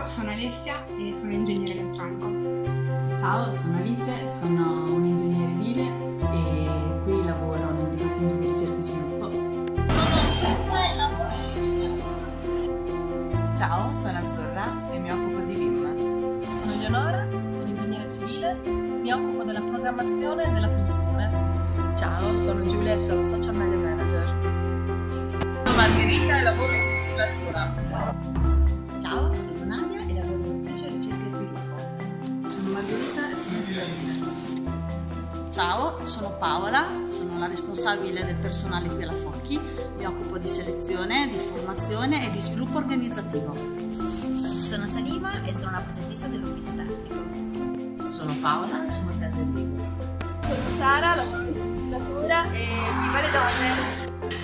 sono Alessia e sono ingegnere elettronico. Ciao, sono Alice, sono un ingegnere edile e qui lavoro nel Dipartimento di Ricerca e Sviluppo. Sono Silvia e lavoro in Sicilia. Ciao, sono Azzurra e mi occupo di VIM. Sono Eleonora, sono ingegnere civile, mi occupo della programmazione e della produzione. Ciao, sono Giulia e sono social media manager. Sono Margherita e lavoro in sessilatura. Ciao, sono Nadia e lavoro in ufficio ricerca e sviluppo. Sono Margherita e sono ingegnere. Ciao, sono Paola, sono la responsabile del personale qui alla Focchi, mi occupo di selezione, di formazione e di sviluppo organizzativo. Sono Salima e sono la progettista dell'ufficio tecnico. Sono Paola e sono tender leader. Sono Sara, lavoro in sigillatura e viva le donne!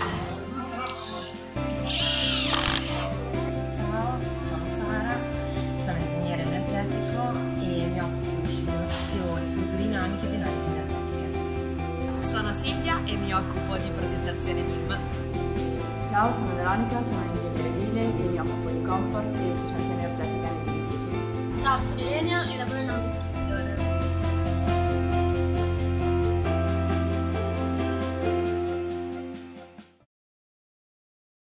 Ciao, sono Sara, sono ingegnere energetico e mi occupo di simulazioni fluidodinamiche di analisi energetiche. Sono Silvia e mi occupo di progettazione BIM. Ciao, sono Veronica, sono ingegnere edile e mi occupo di comfort e efficienza energetica negli edifici. Ciao, sono Ilenia e lavoro in amministrazione.